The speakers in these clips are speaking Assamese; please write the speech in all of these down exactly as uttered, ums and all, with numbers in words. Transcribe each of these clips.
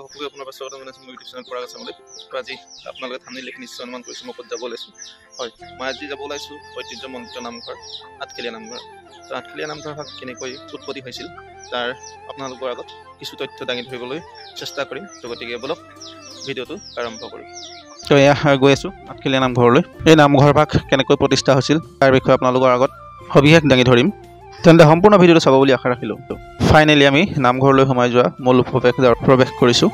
সকলোকে আপোনাৰ পৰা স্বাগতম জনাইছোঁ মোৰ ইউটিউব চেনেল পৰাগ আছামলৈ। তো আজি আপোনালোকে থানি লিখি নিশ্চয় অনুমান কৰিছোঁ মই ক'ত যাব ওলাইছোঁ। হয়, মই আজি যাব ওলাইছোঁ ঐতিহ্যমণ্ডিত নামঘৰ আঠখেলীয়া নামঘৰ। তো আঠখেলীয়া নামঘৰভাগ কেনেকৈ উৎপত্তি হৈছিল তাৰ আপোনালোকৰ আগত কিছু তথ্য দাঙি ধৰিবলৈ চেষ্টা কৰিম। তো গতিকে বলক ভিডিঅ'টো আৰম্ভ কৰিম। তো এয়া গৈ আছোঁ আঠখেলীয়া নামঘৰলৈ। এই নামঘৰভাগ কেনেকৈ প্ৰতিষ্ঠা হৈছিল তাৰ বিষয়ে আপোনালোকৰ আগত সবিশেষ দাঙি ধৰিম। তেন্তে সম্পূৰ্ণ ভিডিঅ'টো চাব বুলি আশা ৰাখিলোঁ। ফাইনেলি আমি নামঘৰলৈ সোমাই যোৱা মূল প্ৰৱেশ প্ৰৱেশ কৰিছোঁ।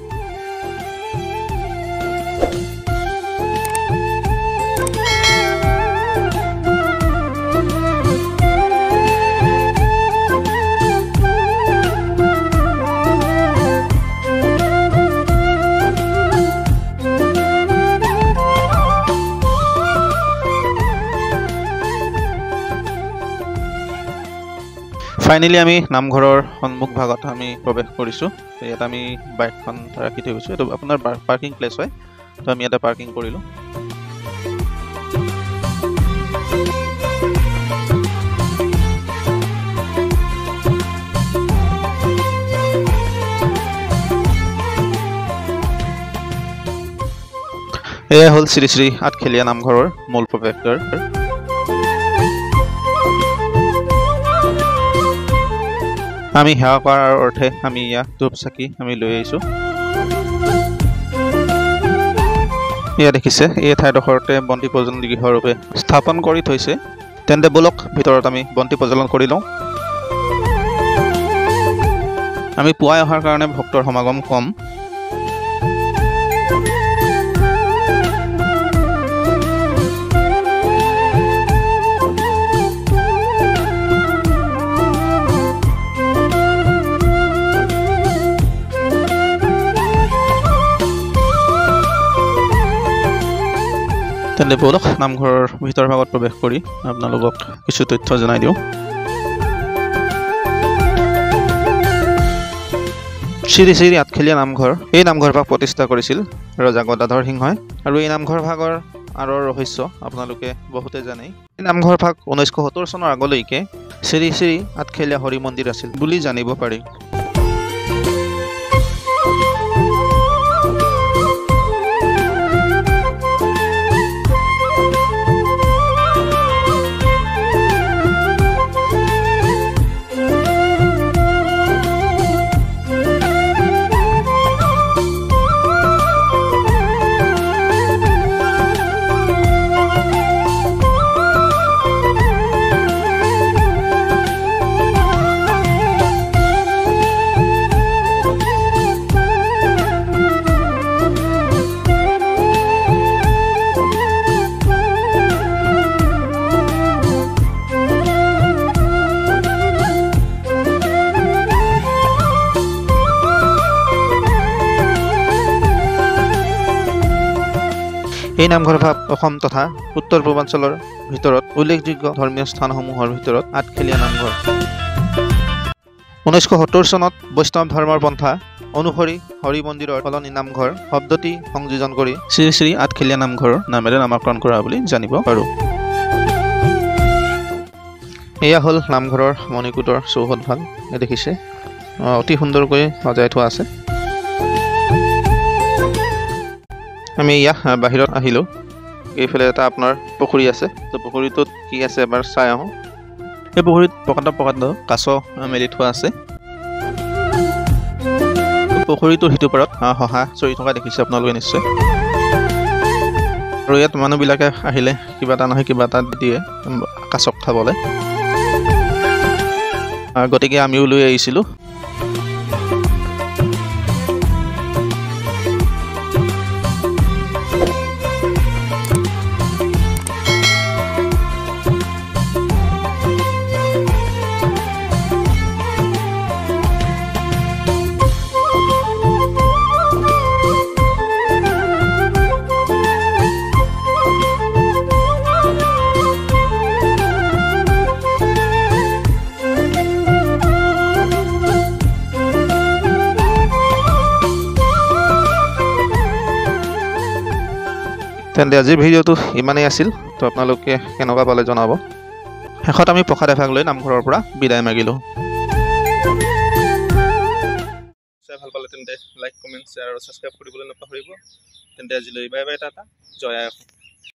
ফাইনেলি আমি নামঘৰৰ সন্মুখ ভাগত আমি প্ৰৱেশ কৰিছোঁ। ইয়াত আমি বাইকখন ৰাখি থৈ গৈছোঁ। এইটো আপোনাৰ পাৰ্কিং প্লেচ হয়। তো আমি ইয়াতে পাৰ্কিং কৰিলোঁ। এয়া হ'ল শ্ৰী শ্ৰী আঠখেলীয়া নামঘৰৰ মূল প্ৰৱেশদ্বাৰ। আমি সেৱা কৰাৰ অৰ্থে আমি ইয়াত ধূপ চাকি আমি লৈ আহিছোঁ। এয়া দেখিছে এই ঠাইডোখৰতে বন্তি প্ৰজ্বলন গৃহৰ ৰূপে স্থাপন কৰি থৈছে। তেন্তে বলক ভিতৰত আমি বন্তি প্ৰজ্বলন কৰি লওঁ। আমি পুৱাই অহাৰ কাৰণে ভক্তৰ সমাগম কম। তেন্তে বলক নামঘৰৰ ভিতৰ ভাগত প্ৰৱেশ কৰি আপোনালোকক কিছু তথ্য জনাই দিওঁ। শ্ৰী শ্ৰী আঠখেলীয়া নামঘৰ এই নামঘৰ ভাগ প্ৰতিষ্ঠা কৰিছিল ৰজা গদাধৰ সিংহই। আৰু এই নামঘৰ ভাগৰ আঁৰৰ ৰহস্য আপোনালোকে বহুতে জানেই। এই নামঘৰ ভাগ ঊনৈছশ সত্তৰ চনৰ আগলৈকে শ্ৰী শ্ৰী আঠখেলীয়া হৰি মন্দিৰ আছিল বুলি জানিব পাৰি। এই নামঘৰ ভাগ অসম তথা উত্তৰ পূৰ্বাঞ্চলৰ ভিতৰত উল্লেখযোগ্য ধৰ্মীয় স্থানসমূহৰ ভিতৰত আঠখেলীয়া নামঘৰ। ঊনৈছশ সত্তৰ চনত বৈষ্ণৱ ধৰ্মৰ পন্থা অনুসৰি হৰি মন্দিৰৰ সলনি নামঘৰ শব্দটি সংযোজন কৰি শ্ৰী শ্ৰী আঠখেলীয়া নামঘৰৰ নামেৰে নামাকৰণ কৰা বুলি জানিব পাৰোঁ। এয়া হ'ল নামঘৰৰ মণিকূটৰ চৌহদ ভাগ। দেখিছে অতি সুন্দৰকৈ সজাই থোৱা আছে। আমি ইয়াত বাহিৰত আহিলোঁ। এইফালে এটা আপোনাৰ পুখুৰী আছে। তো পুখুৰীটোত কি আছে এবাৰ চাই আহোঁ। এই পুখুৰীত প্ৰকাণ্ড প্ৰকাণ্ড কাছ মেলি থোৱা আছে। পুখুৰীটোৰ সিটো পাৰত শহা চৰি থকা দেখিছে আপোনালোকে নিশ্চয়। আৰু ইয়াত মানুহবিলাকে আহিলে কিবা এটা নহয় কিবা এটা দিয়ে কাছক খাবলৈ। গতিকে আমিও লৈ আহিছিলোঁ। তেন্তে আজিৰ ভিডিঅ'টো ইমানেই আছিল। তো আপোনালোকে কেনেকুৱা পালে জনাব। শেষত আমি প্ৰসাদ এভাগ লৈ নামঘৰৰ পৰা বিদায় মাগিলোঁ। ভাল পালে তেন্তে লাইক কমেণ্ট শ্বেয়াৰ আৰু ছাবস্ক্ৰাইব কৰিবলৈ নাপাহৰিব তেন্তে আজিলৈ বাই বাই টাটা জয় আই অসম।